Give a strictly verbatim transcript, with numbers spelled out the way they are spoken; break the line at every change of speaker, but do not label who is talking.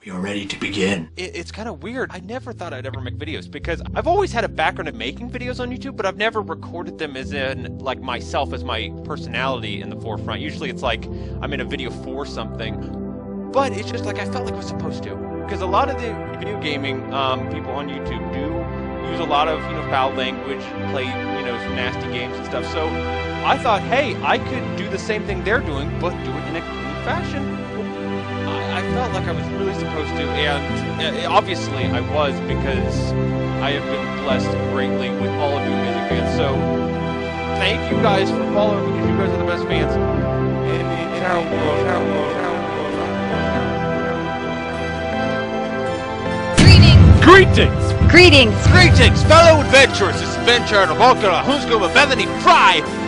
We are ready to begin.
It, it's kind of weird. I never thought I'd ever make videos because I've always had a background of making videos on YouTube, but I've never recorded them as in, like, myself as my personality in the forefront. Usually it's like I'm in a video for something, but it's just like I felt like I was supposed to. Because a lot of the video gaming um, people on YouTube do use a lot of, you know, foul language, play, you know, some nasty games and stuff. So I thought, hey, I could do the same thing they're doing, but do it in a clean fashion. I felt like I was really supposed to, and obviously I was, because I have been blessed greatly with all of you amazing fans. So thank you guys for following, because you guys are the best fans.
Greetings!
Greetings!
Greetings!
Greetings, fellow adventurers! This is VenturianTale, welcome to Who's Going with Bethany Fry,